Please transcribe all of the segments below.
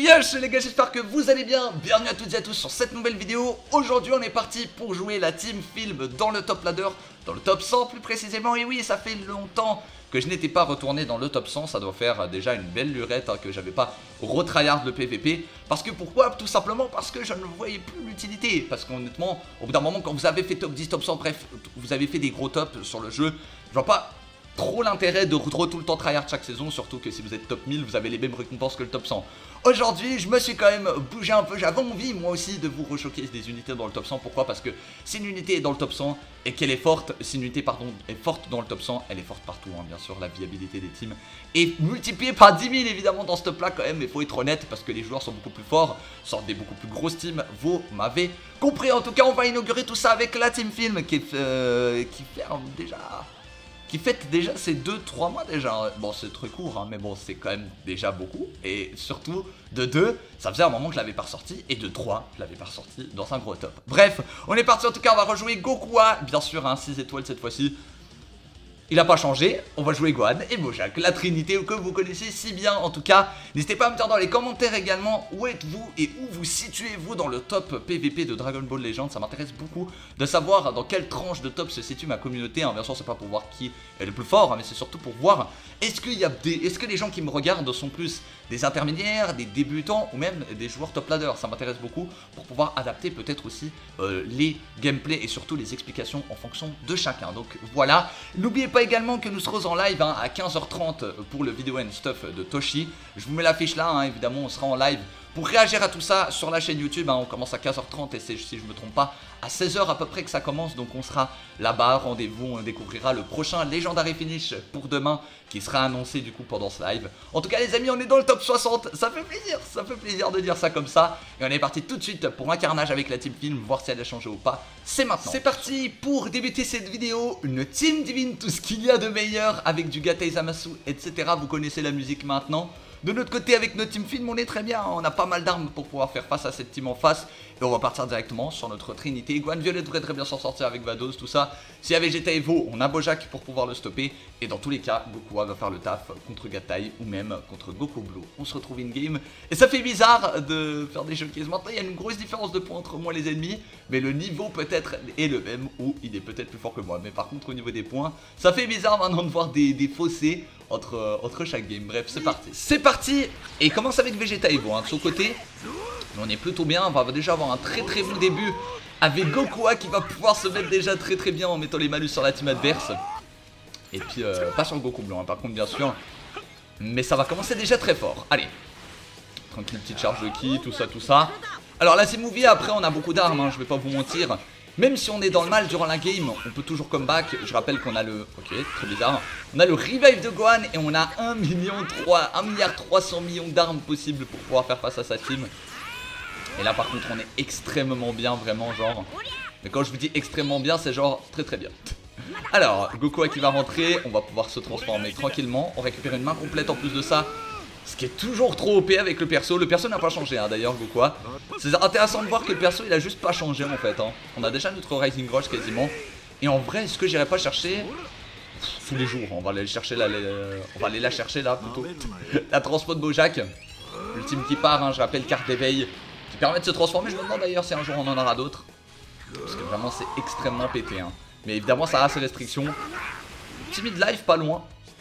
Yes les gars, j'espère que vous allez bien. Bienvenue à toutes et à tous sur cette nouvelle vidéo. Aujourd'hui on est parti pour jouer la team film dans le top ladder, dans le top 100 plus précisément. Et oui, ça fait longtemps que je n'étais pas retourné dans le top 100. Ça doit faire déjà une belle lurette que j'avais pas retryhard le PVP. Parce que pourquoi? Tout simplement parce que je ne voyais plus l'utilité. Parce qu'honnêtement, au bout d'un moment, quand vous avez fait top 10, top 100, bref, vous avez fait des gros tops sur le jeu, je vois pas trop l'intérêt de tout le temps tryhard chaque saison, surtout que si vous êtes top 1000, vous avez les mêmes récompenses que le top 100. Aujourd'hui, je me suis quand même bougé un peu, j'avais envie moi aussi de vous rechoquer des unités dans le top 100. Pourquoi? Parce que si une unité est dans le top 100 et qu'elle est forte, si une unité est forte dans le top 100, elle est forte partout, hein, bien sûr, la viabilité des teams est multipliée par 10 000 évidemment dans ce top là quand même, mais faut être honnête parce que les joueurs sont beaucoup plus forts, sortent des beaucoup plus grosses teams, vous m'avez compris. En tout cas, on va inaugurer tout ça avec la team film qui fête déjà ces 2-3 mois déjà. Bon, c'est très court, hein, mais bon, c'est quand même déjà beaucoup. Et surtout, de 2, ça faisait un moment que je l'avais pas ressorti. Et de 3, je l'avais pas ressorti dans un gros top. Bref, on est parti en tout cas, on va rejouer Gokua. Bien sûr, hein, 6 étoiles cette fois-ci. Il a pas changé, on va jouer Gohan et Bojack, la trinité que vous connaissez si bien. En tout cas, n'hésitez pas à me dire dans les commentaires également où êtes-vous et où vous situez-vous dans le top PVP de Dragon Ball Legends. Ça m'intéresse beaucoup de savoir dans quelle tranche de top se situe ma communauté, hein. Bien sûr, c'est pas pour voir qui est le plus fort, hein, mais c'est surtout pour voir est-ce que les gens qui me regardent sont plus des intermédiaires, des débutants ou même des joueurs top ladder. Ça m'intéresse beaucoup pour pouvoir adapter peut-être aussi les gameplays et surtout les explications en fonction de chacun. Donc voilà, n'oubliez pas également que nous serons en live hein, à 15h30 pour le vidéo and stuff de Toshi. Je vous mets l'affiche là, hein, évidemment on sera en live pour réagir à tout ça sur la chaîne YouTube, hein. On commence à 15h30 et c'est, si je me trompe pas, à 16h à peu près que ça commence. Donc on sera là-bas, rendez-vous, on découvrira le prochain Legendary Finish pour demain qui sera annoncé du coup pendant ce live. En tout cas les amis, on est dans le top 60, ça fait plaisir de dire ça comme ça. Et on est parti tout de suite pour un carnage avec la team film, voir si elle a changé ou pas, c'est maintenant. C'est parti pour débuter cette vidéo, une team divine, tout ce qu'il y a de meilleur avec du Gatai Zamasu, etc. Vous connaissez la musique maintenant. De notre côté avec notre team film on est très bien, on a pas mal d'armes pour pouvoir faire face à cette team en face. Et on va partir directement sur notre trinité. Gohan Violet devrait très bien s'en sortir avec Vados, tout ça. S'il y a Vegeta Evo, on a Bojack pour pouvoir le stopper. Et dans tous les cas, Goku va faire le taf contre Gatai ou même contre Goku Blue. On se retrouve in-game. Et ça fait bizarre de faire des showcases. Maintenant il y a une grosse différence de points entre moi et les ennemis. Mais le niveau peut-être est le même ou il est peut-être plus fort que moi. Mais par contre au niveau des points, ça fait bizarre maintenant de voir des fossés entre chaque game. Bref, c'est parti. C'est parti. Et il commence avec Vegeta Evo hein, de son côté. On est plutôt bien, on va déjà avoir un très bon début avec Gokua qui va pouvoir se mettre déjà très bien en mettant les malus sur la team adverse. Et puis pas sur le Goku blanc hein, par contre bien sûr. Mais ça va commencer déjà très fort. Allez, tranquille, petite charge de ki, tout ça. Alors la team movie après on a beaucoup d'armes hein, je vais pas vous mentir. Même si on est dans le mal durant la game, on peut toujours comeback. Je rappelle qu'on a le... Ok, très bizarre. On a le revive de Gohan et on a 1,3 milliard d'armes possibles pour pouvoir faire face à sa team. Et là par contre on est extrêmement bien, vraiment genre. Mais quand je vous dis extrêmement bien, c'est genre très bien. Alors, Goku qui va rentrer, on va pouvoir se transformer tranquillement. On récupère une main complète en plus de ça. Ce qui est toujours trop OP avec le perso. Le perso n'a pas changé hein, d'ailleurs Goku. C'est intéressant de voir que le perso il a juste pas changé en fait hein. On a déjà notre Rising Rush quasiment. Et en vrai est-ce que j'irai pas chercher tous les jours, on va aller chercher on va aller la chercher là plutôt. La transpo de Bojack. L'ultime qui part hein, je rappelle carte d'éveil qui permet de se transformer. Je me demande d'ailleurs si un jour on en aura d'autres. Parce que vraiment c'est extrêmement pété hein. Mais évidemment ça a ses restrictions. Timide live pas loin.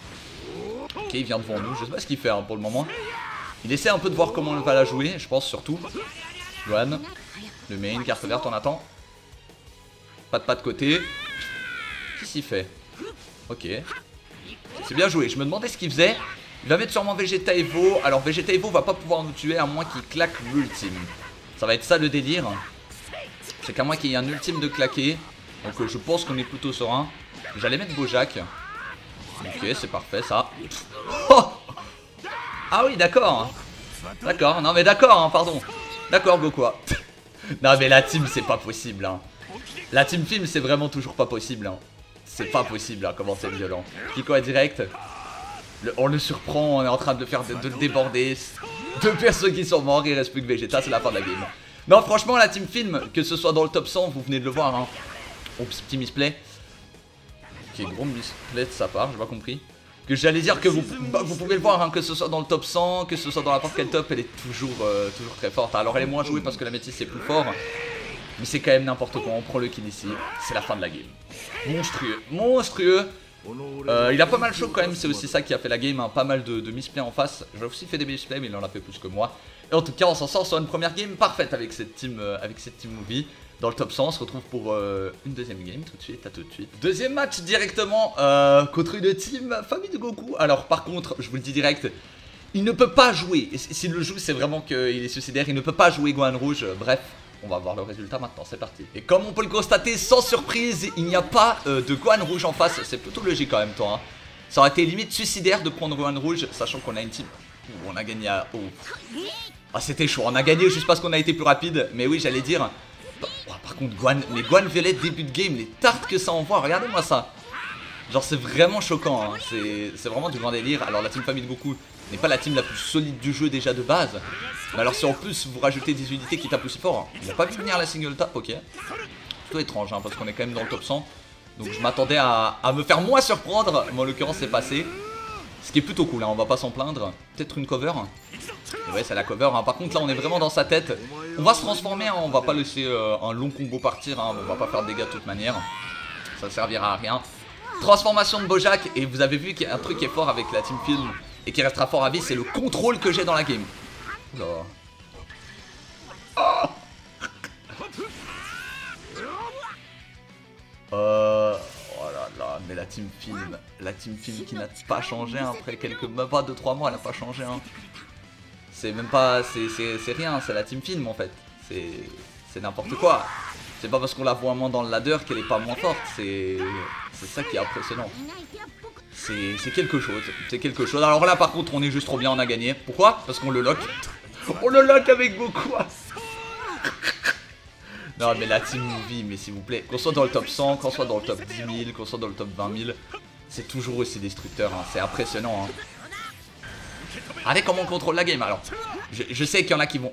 Ok, il vient devant nous, je sais pas ce qu'il fait hein, pour le moment. Il essaie un peu de voir comment on va la jouer, je pense surtout. Gohan, le main, carte verte, on attend. Pas de côté. Qu'est-ce qu'il fait? Ok. C'est bien joué, je me demandais ce qu'il faisait. Il va mettre sûrement Vegeta Evo. Alors Vegeta Evo va pas pouvoir nous tuer à moins qu'il claque l'ultime. Ça va être ça le délire. C'est qu'à moins qu'il y ait un ultime de claquer. Donc je pense qu'on est plutôt serein. J'allais mettre Bojack. Ok, c'est parfait ça. Oh, ah oui, d'accord. D'accord, non mais d'accord, hein, pardon. D'accord, Goku. Non mais la team, c'est pas possible. Hein. La team film, c'est vraiment toujours pas possible. Hein. C'est pas possible, hein, comment c'est violent. Kiko à direct. On le surprend, on est en train de le faire de le déborder. Deux persos qui sont morts, il reste plus que Vegeta, c'est la fin de la game. Non, franchement, la team film, que ce soit dans le top 100, vous venez de le voir. Hein. Oups, petit misplay. Ok, gros misplay de sa part, j'ai pas compris. Que j'allais dire que vous pouvez le voir, hein, que ce soit dans le top 100, que ce soit dans n'importe quel top, elle est toujours très forte. Alors elle est moins jouée parce que la métisse est plus fort, mais c'est quand même n'importe quoi. On prend le kill ici, c'est la fin de la game. Monstrueux, monstrueux. Il a pas mal chaud quand même, c'est aussi ça qui a fait la game, hein. Pas mal de misplays en face. J'ai aussi fait des misplays, mais il en a fait plus que moi. Et en tout cas, on s'en sort sur une première game parfaite avec cette team movie. Dans le top 100, on se retrouve pour une deuxième game tout de suite, à tout de suite. Deuxième match directement contre une team famille de Goku. Alors par contre, je vous le dis direct, il ne peut pas jouer. S'il le joue, c'est vraiment qu'il est suicidaire. Il ne peut pas jouer Gohan Rouge. Bref, on va voir le résultat maintenant, c'est parti. Et comme on peut le constater, sans surprise, il n'y a pas de Gohan Rouge en face. C'est plutôt logique quand même, toi. Hein. Ça aurait été limite suicidaire de prendre Gohan Rouge, sachant qu'on a une team où on a gagné à... Oh. Ah, c'était chaud, on a gagné juste parce qu'on a été plus rapide. Mais oui, j'allais dire... Oh, par contre, les Gohan Violet début de game, les tartes que ça envoie, regardez-moi ça. Genre c'est vraiment choquant, hein. C'est vraiment du grand délire. Alors la team famille de Goku n'est pas la team la plus solide du jeu déjà de base. Mais alors si en plus vous rajoutez des unités qui tapent aussi fort, hein. Il n'a pas vu venir la single tap, ok. Plutôt étrange, hein, parce qu'on est quand même dans le top 100. Donc je m'attendais à me faire moins surprendre, mais en l'occurrence c'est passé. Ce qui est plutôt cool, hein, on va pas s'en plaindre. Peut-être une cover. Et ouais, c'est la cover, hein. Par contre là on est vraiment dans sa tête. On va se transformer, hein. On va pas laisser un long combo partir, hein. On va pas faire de dégâts de toute manière. Ça servira à rien. Transformation de Bojack. Et vous avez vu qu'il y a un truc qui est fort avec la team film et qui restera fort à vie, c'est le contrôle que j'ai dans la game. Oula. Oh. Oh là là, mais la team film qui n'a pas changé, hein, après même pas 2-3 mois, elle n'a pas changé, hein. C'est même pas, c'est rien, c'est la team film en fait. C'est n'importe quoi. C'est pas parce qu'on la voit moins dans le ladder qu'elle est pas moins forte. C'est ça qui est impressionnant. C'est quelque chose. C'est quelque chose. Alors là par contre on est juste trop bien, on a gagné. Pourquoi? Parce qu'on le lock. On le lock avec beaucoup. Non mais la team movie, mais s'il vous plaît. Qu'on soit dans le top 100, qu'on soit dans le top 10 000, qu'on soit dans le top 20 000. C'est toujours aussi destructeur, hein. C'est impressionnant, hein. Regardez comment on contrôle la game. Alors, je sais qu'il y en a qui vont...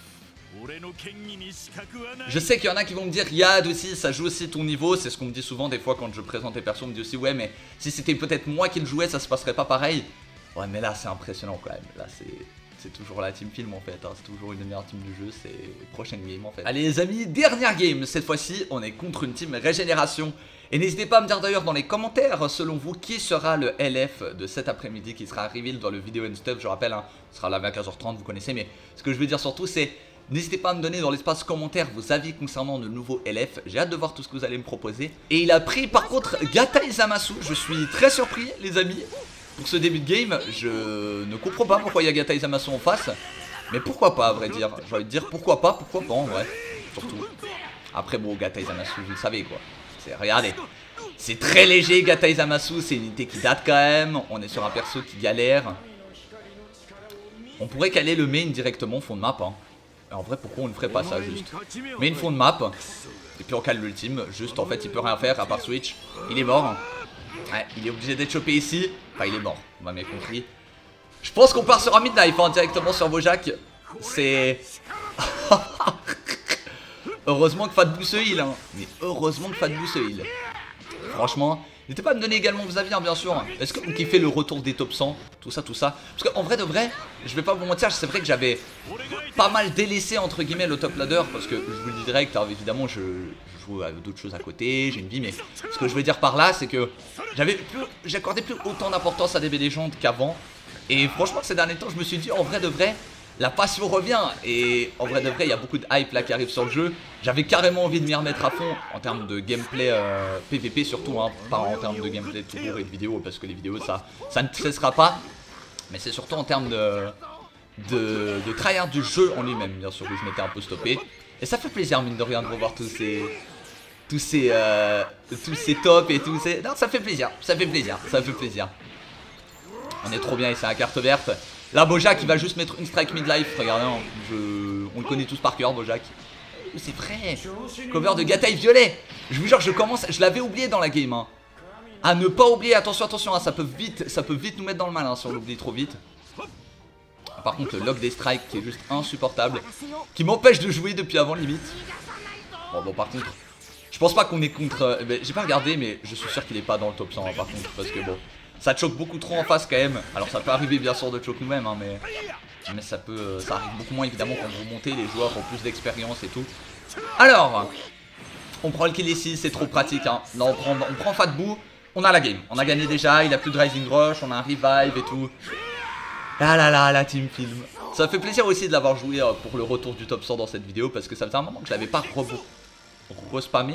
Je sais qu'il y en a qui vont me dire Yad aussi, ça joue aussi ton niveau. C'est ce qu'on me dit souvent des fois quand je présente les persos. On me dit aussi ouais mais si c'était peut-être moi qui le jouais, ça se passerait pas pareil. Ouais mais là c'est impressionnant quand même. Là c'est toujours la team film en fait, hein. C'est toujours une des meilleures teams du jeu. C'est prochaine game en fait. Allez les amis, dernière game. Cette fois-ci on est contre une team régénération. Et n'hésitez pas à me dire d'ailleurs dans les commentaires, selon vous, qui sera le LF de cet après-midi, qui sera reveal dans le vidéo and stuff. Je rappelle, hein, ce sera là à 15h30, vous connaissez. Mais ce que je veux dire surtout, c'est n'hésitez pas à me donner dans l'espace commentaire vos avis concernant le nouveau LF. J'ai hâte de voir tout ce que vous allez me proposer. Et il a pris par contre Gatai Zamasu. Je suis très surpris, les amis. Pour ce début de game, je ne comprends pas pourquoi il y a Gatai Zamasu en face. Mais pourquoi pas, à vrai dire. J'ai envie de dire pourquoi pas en vrai. Surtout. Après, bon, Gatai Zamasu, vous le savez quoi. Regardez, c'est très léger Gatai Zamasu, c'est une unité qui date quand même. On est sur un perso qui galère. On pourrait caler le main directement fond de map, hein. En vrai pourquoi on ne ferait pas ça juste. Main fond de map. Et puis on cale l'ultime. Juste en fait il peut rien faire à part switch. Il est mort. Ouais, il est obligé d'être chopé ici. Enfin il est mort, on m'a bien compris. Je pense qu'on part sur un midlife, hein, directement sur Bojack. C'est... Heureusement que Fat Boo se heal, hein. Mais heureusement que Fat Boo se heal. Franchement, n'hésitez pas à me donner également vos avis, hein, bien sûr. Est-ce que vous kiffez le retour des top 100? Tout ça. Parce qu'en vrai de vrai, je vais pas vous mentir, c'est vrai que j'avais pas mal délaissé entre guillemets le top ladder. Parce que je vous le dis direct, alors évidemment je joue à d'autres choses à côté, j'ai une vie. Mais ce que je veux dire par là, c'est que j'accordais plus autant d'importance à DB Legends qu'avant. Et franchement ces derniers temps, je me suis dit en vrai de vrai, la passion revient. Et en vrai de vrai, il y a beaucoup de hype là qui arrive sur le jeu. J'avais carrément envie de m'y remettre à fond en termes de gameplay PVP surtout, hein, pas en termes de gameplay tout court et de vidéos, parce que les vidéos ça ne cessera pas. Mais c'est surtout en termes de tryhard du jeu en lui-même, bien sûr, que je m'étais un peu stoppé. Et ça fait plaisir mine de rien de revoir tous ces tops et tous ces... Non, ça fait plaisir, ça fait plaisir. On est trop bien et c'est la carte verte. Là Bojack il va juste mettre une strike midlife. Regardez, hein, on le connaît tous par cœur Bojack. C'est vrai. Cover de Gatai Violet. Je vous jure je l'avais oublié dans la game, hein. À ne pas oublier, attention, hein, ça peut vite nous mettre dans le mal, hein, si on l'oublie trop vite. Par contre le lock des strikes qui est juste insupportable, qui m'empêche de jouer depuis avant limite. Bon par contre je pense pas qu'on est contre... j'ai pas regardé mais je suis sûr qu'il est pas dans le top 100 hein, par contre. Parce que bon, Ça choque beaucoup trop en face quand même. Alors ça peut arriver bien sûr de choke nous-mêmes, hein, mais ça arrive beaucoup moins évidemment quand vous montez, les joueurs ont plus d'expérience et tout. Alors, on prend le kill ici, c'est trop pratique, hein. Là on prend Fatbou, on a la game, on a gagné déjà, il a plus de Rising Rush, on a un revive et tout. Ah là là, la team film. Ça fait plaisir aussi de l'avoir joué pour le retour du top 100 dans cette vidéo, parce que ça faisait un moment que je l'avais pas re-spammé.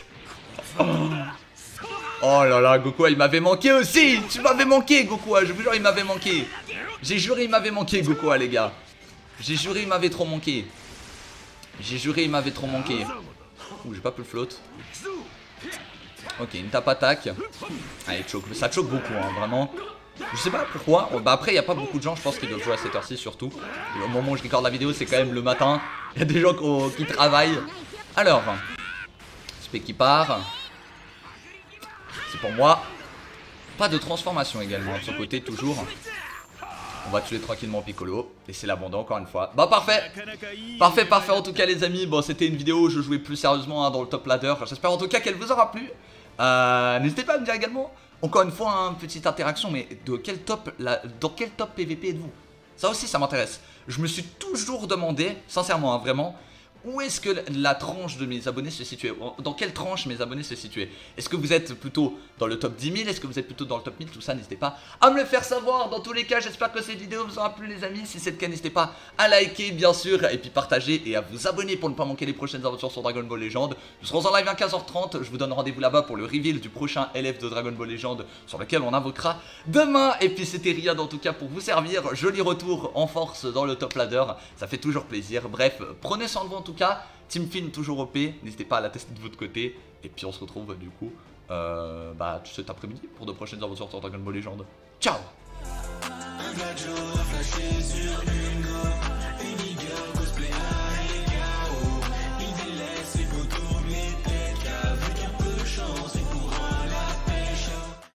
Oh là là, Goku, il m'avait manqué aussi. Tu m'avais manqué, Goku, je vous jure, il m'avait manqué. J'ai juré, il m'avait manqué, Goku, les gars. J'ai juré, il m'avait trop manqué. J'ai juré, il m'avait trop manqué. Ouh, j'ai pas pu le float. Ok, une tape attaque. Allez, choke. Ça choke beaucoup, hein, vraiment. Je sais pas pourquoi. Bah après, il n'y a pas beaucoup de gens, je pense, qui doivent jouer à cette heure-ci, surtout. Et au moment où je regarde la vidéo, c'est quand même le matin. Il y a des gens qui travaillent. Alors, Spé qui part. C'est pour moi. Pas de transformation également de son côté, toujours. On va tuer tranquillement Piccolo. Et c'est l'abandon encore une fois. Bah parfait. Parfait, parfait en tout cas les amis. Bon, c'était une vidéo où je jouais plus sérieusement, hein, dans le top ladder. J'espère en tout cas qu'elle vous aura plu. N'hésitez pas à me dire également, encore une fois, une petite interaction, mais dans quel top PVP êtes-vous? Ça aussi ça m'intéresse. Je me suis toujours demandé, sincèrement, hein, vraiment, où est-ce que la tranche de mes abonnés se situait? Dans quelle tranche mes abonnés se situaient? Est-ce que vous êtes plutôt dans le top 10 000? Est-ce que vous êtes plutôt dans le top 1000? Tout ça, n'hésitez pas à me le faire savoir. Dans tous les cas, j'espère que cette vidéo vous aura plu les amis. Si c'est le cas, n'hésitez pas à liker bien sûr, et puis partager et à vous abonner pour ne pas manquer les prochaines aventures sur Dragon Ball Legends. Nous serons en live à 15h30. Je vous donne rendez-vous là-bas pour le reveal du prochain LF de Dragon Ball Legends sur lequel on invoquera demain. Et puis c'était Riyad en tout cas pour vous servir. Joli retour en force dans le top ladder. Ça fait toujours plaisir. Bref, prenez soin de vous en tout cas. Team Film toujours OP, n'hésitez pas à la tester de votre côté. Et puis on se retrouve du coup cet après-midi pour de prochaines aventures sur Dragon Ball Legends. Ciao!